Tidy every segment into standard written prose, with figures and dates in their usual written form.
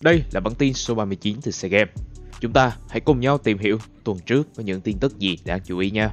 Đây là bản tin số 39 từ Cgame. Chúng ta hãy cùng nhau tìm hiểu tuần trước có những tin tức gì đáng chú ý nha.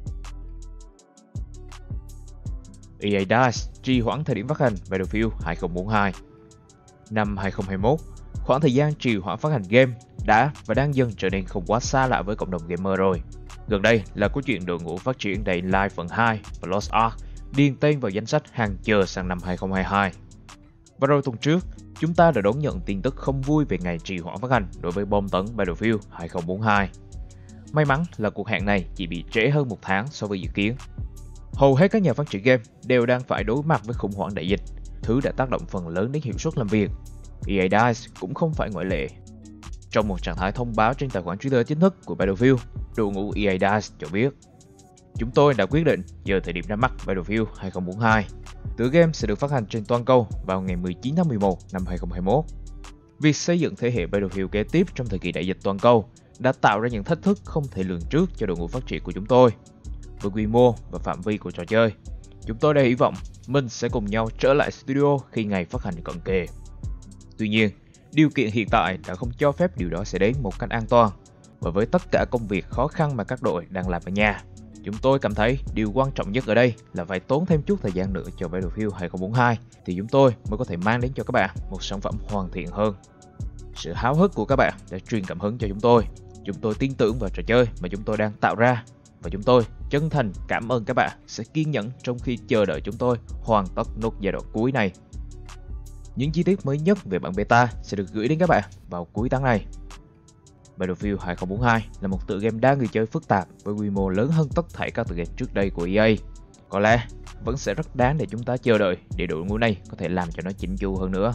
EA DICE trì hoãn thời điểm phát hành Battlefield 2042. Năm 2021, khoảng thời gian trì hoãn phát hành game đã và đang dần trở nên không quá xa lạ với cộng đồng gamer rồi. Gần đây là câu chuyện đội ngũ phát triển Dying Light phần 2 và Lost Ark điền tên vào danh sách hàng chờ sang năm 2022. Và rồi tuần trước, chúng ta đã đón nhận tin tức không vui về ngày trì hoãn phát hành đối với bom tấn Battlefield 2042. May mắn là cuộc hẹn này chỉ bị trễ hơn một tháng so với dự kiến. Hầu hết các nhà phát triển game đều đang phải đối mặt với khủng hoảng đại dịch, thứ đã tác động phần lớn đến hiệu suất làm việc. EA DICE cũng không phải ngoại lệ. Trong một trạng thái thông báo trên tài khoản Twitter chính thức của Battlefield, đội ngũ EA DICE cho biết: "Chúng tôi đã quyết định giờ thời điểm ra mắt Battlefield 2042. Tựa game sẽ được phát hành trên toàn cầu vào ngày 19 tháng 11 năm 2021. Việc xây dựng thế hệ Battlefield kế tiếp trong thời kỳ đại dịch toàn cầu đã tạo ra những thách thức không thể lường trước cho đội ngũ phát triển của chúng tôi. Với quy mô và phạm vi của trò chơi, chúng tôi đã hy vọng mình sẽ cùng nhau trở lại studio khi ngày phát hành cận kề. Tuy nhiên, điều kiện hiện tại đã không cho phép điều đó xảy đến một cách an toàn, và với tất cả công việc khó khăn mà các đội đang làm ở nhà, chúng tôi cảm thấy điều quan trọng nhất ở đây là phải tốn thêm chút thời gian nữa cho Battlefield 2042 thì chúng tôi mới có thể mang đến cho các bạn một sản phẩm hoàn thiện hơn. Sự háo hức của các bạn đã truyền cảm hứng cho chúng tôi. Chúng tôi tin tưởng vào trò chơi mà chúng tôi đang tạo ra, và chúng tôi chân thành cảm ơn các bạn sẽ kiên nhẫn trong khi chờ đợi chúng tôi hoàn tất nốt giai đoạn cuối này. Những chi tiết mới nhất về bản beta sẽ được gửi đến các bạn vào cuối tháng này." Battlefield 2042 là một tựa game đa người chơi phức tạp với quy mô lớn hơn tất thảy các tựa game trước đây của EA. Có lẽ vẫn sẽ rất đáng để chúng ta chờ đợi để đội ngũ này có thể làm cho nó chỉnh chu hơn nữa.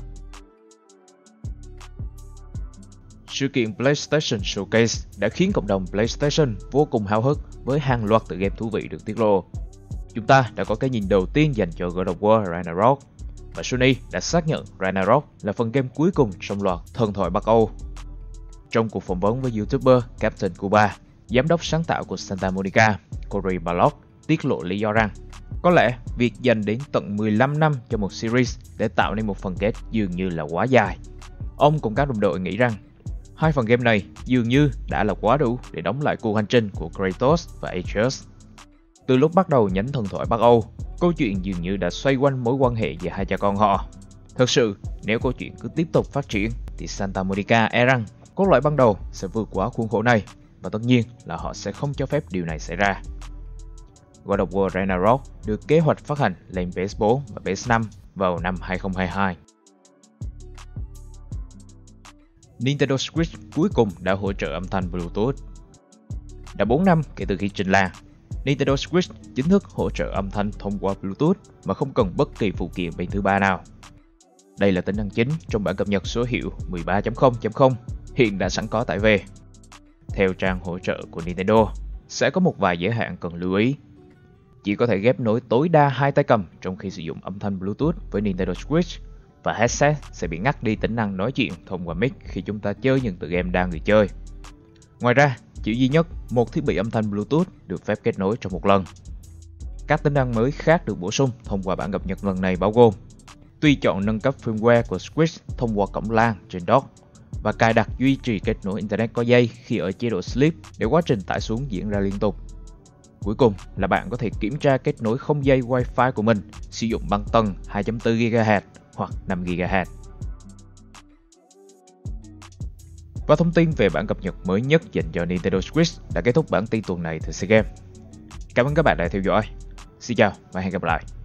Sự kiện PlayStation Showcase đã khiến cộng đồng PlayStation vô cùng háo hức với hàng loạt tựa game thú vị được tiết lộ. Chúng ta đã có cái nhìn đầu tiên dành cho God of War Ragnarok, và Sony đã xác nhận Ragnarok là phần game cuối cùng trong loạt Thần thoại Bắc Âu. Trong cuộc phỏng vấn với YouTuber Captain Cuba, giám đốc sáng tạo của Santa Monica, Cory Barlog tiết lộ lý do rằng có lẽ việc dành đến tận 15 năm cho một series để tạo nên một phần kết dường như là quá dài. Ông cùng các đồng đội nghĩ rằng hai phần game này dường như đã là quá đủ để đóng lại cuộc hành trình của Kratos và Atreus. Từ lúc bắt đầu nhánh thần thoại Bắc Âu, câu chuyện dường như đã xoay quanh mối quan hệ giữa hai cha con họ. Thực sự, nếu câu chuyện cứ tiếp tục phát triển thì Santa Monica e rằng cốt lõi ban đầu sẽ vượt quá khuôn khổ này, và tất nhiên là họ sẽ không cho phép điều này xảy ra. God of War Ragnarok được kế hoạch phát hành lên PS4 và PS5 vào năm 2022. Nintendo Switch cuối cùng đã hỗ trợ âm thanh Bluetooth. Đã 4 năm kể từ khi trình làng, Nintendo Switch chính thức hỗ trợ âm thanh thông qua Bluetooth mà không cần bất kỳ phụ kiện bên thứ ba nào. Đây là tính năng chính trong bản cập nhật số hiệu 13.0.0 hiện đã sẵn có tải về. Theo trang hỗ trợ của Nintendo, sẽ có một vài giới hạn cần lưu ý. Chỉ có thể ghép nối tối đa hai tay cầm trong khi sử dụng âm thanh Bluetooth với Nintendo Switch, và headset sẽ bị ngắt đi tính năng nói chuyện thông qua mic khi chúng ta chơi những tựa game đa người chơi. Ngoài ra, chỉ duy nhất một thiết bị âm thanh Bluetooth được phép kết nối trong một lần. Các tính năng mới khác được bổ sung thông qua bản cập nhật lần này bao gồm tùy chọn nâng cấp firmware của Switch thông qua cổng LAN trên dock, và cài đặt duy trì kết nối Internet có dây khi ở chế độ Sleep để quá trình tải xuống diễn ra liên tục. Cuối cùng là bạn có thể kiểm tra kết nối không dây Wi-Fi của mình sử dụng băng tần 2.4 GHz hoặc 5 GHz. Và thông tin về bản cập nhật mới nhất dành cho Nintendo Switch đã kết thúc bản tin tuần này từ Cgame. Cảm ơn các bạn đã theo dõi. Xin chào và hẹn gặp lại.